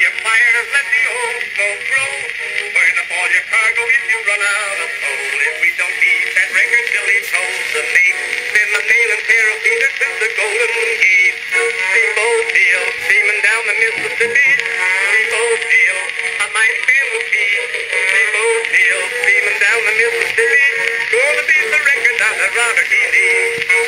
your fires, let the old smoke grow. Burn up all your cargo if you run out of coal. If we don't beat that record till he throws the mate, then the nail and pair of feet to the Golden Gate. Steamboat deal, steaming down the Mississippi. Steamboat deal, a mighty man will be. Steamboat deal, steaming down the Mississippi. Gonna beat the record down the Robert E. Lee.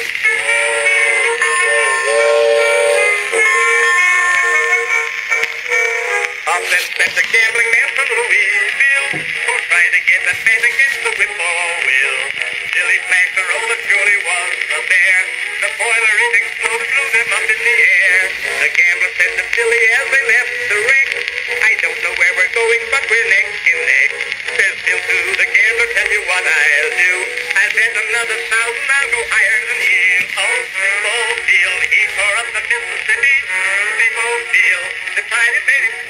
Up and bet the gambling man from Louisville, who tried to get the bet against the whippoor will. Till he flashed the roll that surely was a bear. The boiler it exploded, blew them up in the air. The gambler said to Billy as they left the wreck, I don't know where we're going, but we're neck and neck. Says Bill to the gambler, tell you what I'll do. I'll bet another 1,000, I'll go higher than you. Oh, Steamboat deal, he tore up the Mississippi. Steamboat deal, decided made him